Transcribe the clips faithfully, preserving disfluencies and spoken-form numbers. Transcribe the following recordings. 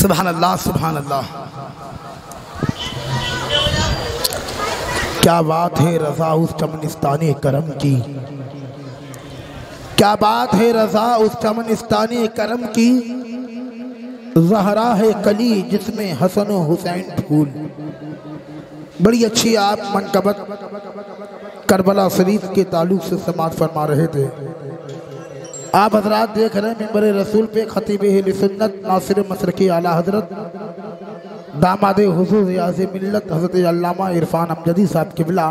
सुभान अल्लाह सुभान अल्लाह। क्या बात है रज़ा उस चमनिस्तानी करम की, क्या बात है रज़ा उस चमनिस्तानी करम की। ज़हरा है कली जिसमें हसन व हुसैन फूल। बड़ी अच्छी आप मनकबत करबला शरीफ के ताल्लुक से समात फरमा रहे थे। आप हजरात देख रहे हैं मिंबर रसूल पे खतीब अहले सुन्नत नासिर मसरकी आला हजरत दामाद हुजूर रियाज़ मिल्लत हज़रत अल्लामा इरफान अमजदी साहब क़िबला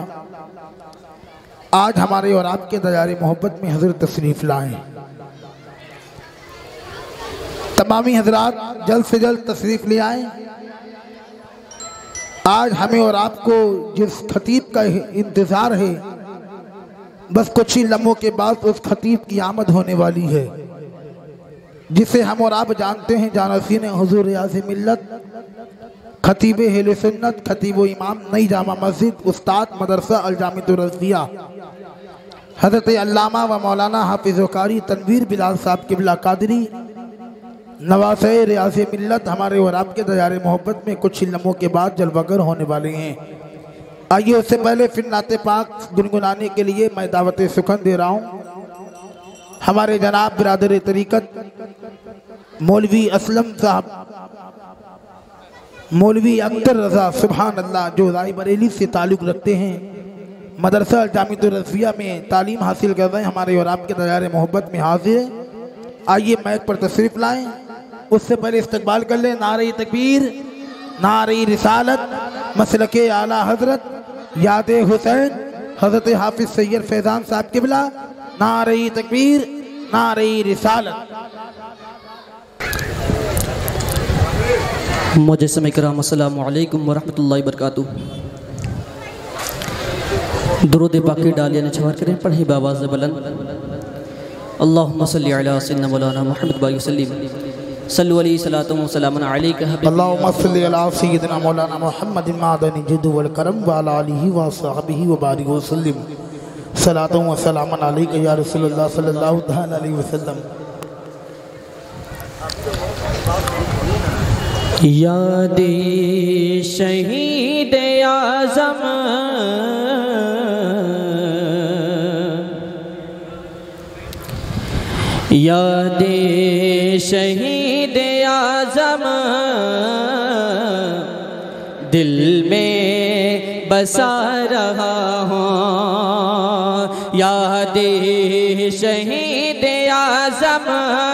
आज हमारे और आपके दयारे मोहब्बत में हजरत तशरीफ़ लाएँ। तमामी हजरात जल्द से जल्द तशरीफ़ ले आएँ। आज हमें और आपको जिस खतीब का इंतज़ार है, बस कुछ ही लम्हों के बाद उस खतीब की आमद होने वाली है, जिसे हम और आप जानते हैं जानसीन हुजूर रियाज़ मिल्लत खतीब अहले सुन्नत खतीब व इमाम नई जामा मस्जिद उस्ताद मदरसा अल जामिअतुर रज़विया हज़रत अल्लामा व मौलाना हाफिज़ व कारी तनवीर बिलाल साहब क़िबला कादरी नवासे रियाज़ मिल्लत हमारे और आपके दयारे मोहब्बत में कुछ ही लम्हों के बाद जलवागर होने वाले हैं। आइए उससे पहले फिर नाते पाक गुनगुनाने के लिए मैं दावत सुखन दे रहा हूँ हमारे जनाब बिरादर तरीक़त मौलवी असलम साहब, मौलवी अख्तर रज़ा सुभान अल्लाह, जो रायबरेली से ताल्लुक़ रखते हैं, मदरसा जामिअतुर रज़विया में तालीम हासिल कर रहे हैं, हमारे और आपके दयारे मोहब्बत में हाजिर। आइए मैक पर तशरीफ़ लाएँ। उससे पहले इस्तकबाल कर लें नारे तकबीर, नारे रिसालत, मसलके आला हजरत याद हुसैन हजरत हाफिज सैयद फैज़ान साहब क़िबला, नारे तकबीर, नारे रिसालत। मुजस्सिम इकराम अस्सलामु अलैकुम व रहमतुल्लाहि व बरकातुहू। दुरूद पाकी डालिया ने छवार करें, पढ़े बावाज़ बुलंद। अल्लाहुम्मा सल्लि अला सय्यिदना मौलाना मुहम्मद व सल्लिम सल्लु अलैहि सलातु व सलामुन अलैका हबीबी। अल्लाहुम्मा सल्लि अला सय्यिदना मौलाना मुहम्मद मादनी जिद्द वल करम व अला आलिहि व अस्हाबिहि व बारिक व सल्लिम सलातु व सलामुन अलैका या रसूलल्लाह सल्लल्लाहु तआला अलैहि वसल्लम। यादे शहीद आज़म यादे शहीद आज़म दिल में बसा रहा हूँ। यादे शहीद आज़म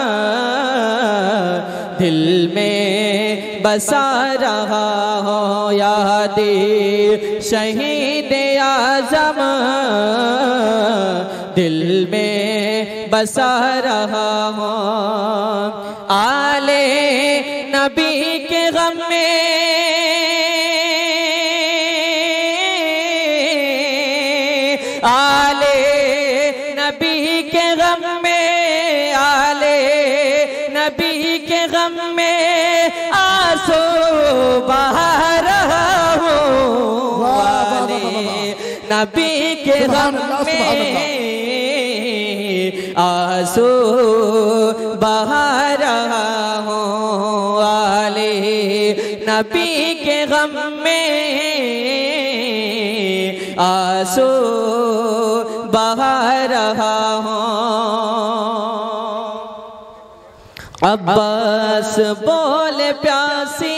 दिल में बसा रहा हूँ। यादे शहीद आज़म दिल में बसा रहा हूँ। आले नबी के गम में आले नबी के गम में आले नबी के गम में आंसू बहा रहा हूँ। आले नबी के गम में आंसू बहा रहा हूँ। आले नबी के गम में आंसू बहा रहा हूँ। अब्बास बोले प्यासी,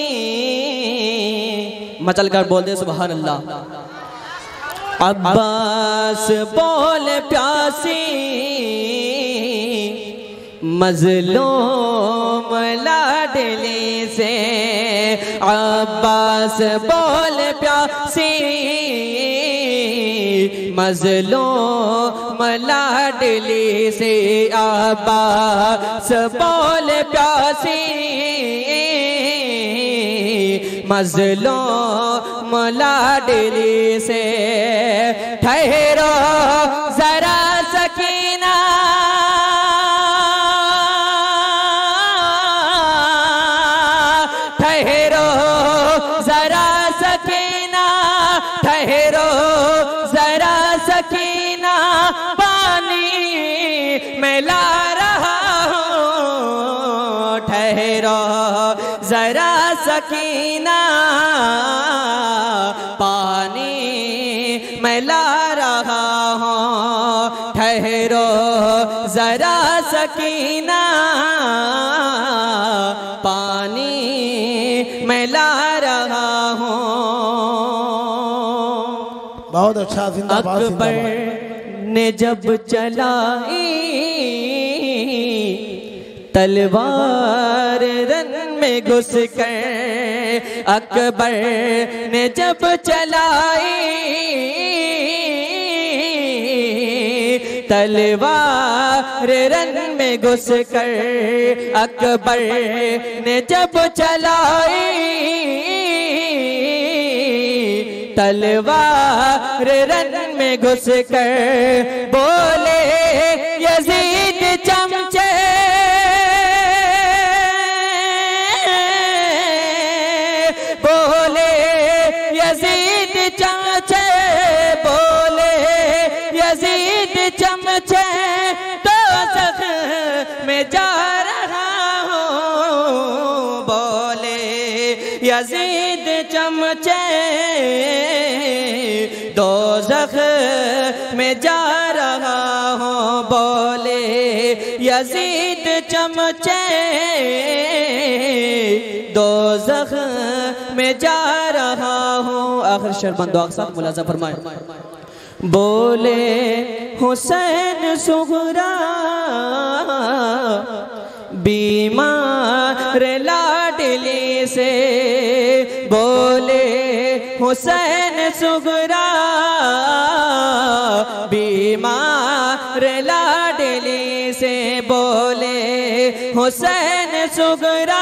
मचल कर बोल दे सुभान अल्लाह। अब्बास बोले प्यासी मज़लूम लाडली से। अब्बास बोले प्यासी मज़लूम लाडली से। अब्बास बोले प्यासी मज़लूम लाडली से। ठहरो जरा सकीना ठहरो जरा सकीना ठहरो जरा सकीना पानी मैं ला रहा हूँ। ठहरो जरा सकीना, पानी मैं ला रहा हूँ, ठहरो जरा सकीना, पानी मैं ला रहा हूँ। बहुत अच्छा, जिंदाबाद। अकबर ने जब चलाई तलवार रन में घुस कर, अकबर ने जब चलाई तलवार रन में घुस कर, अकबर ने जब चलाई तलवार रन में घुस कर, बोले यजीद चमचे, बोले यजीद चमचे, बोले यजीद चमचे, दोज़ख में जा रहा हूँ, बोले यजीद चमचे, दोज़ख में जा रहा हूँ, बोले यजीद चमचे, दोज़ख में जा रहा हूँ। आखिर शेर बंदो अक्सर मुलाज़ा फरमाए। बोले हुसैन सुगरा बीमार लाडली से, बोले हुसैन सुगरा बीमार लाडली से, बोले हुसैन सुगरा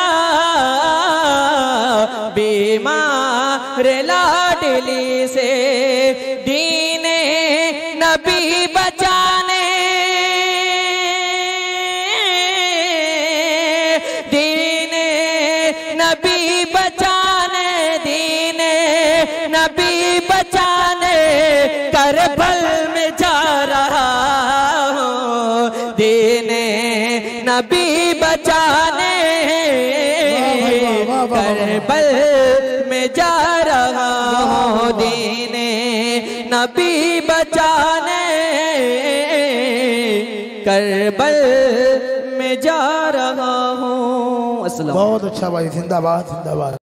बीमार लाडली से, दीने नबी बचाने, दीने नबी बचाने, दीने नबी बचाने करबल में जा रहा हूँ, दीने नबी बचाने करबल में जा रहा हूँ, दीने नबी बचाने करबल में जा रहा हूँ। बहुत अच्छा भाई, जिंदाबाद जिंदाबाद।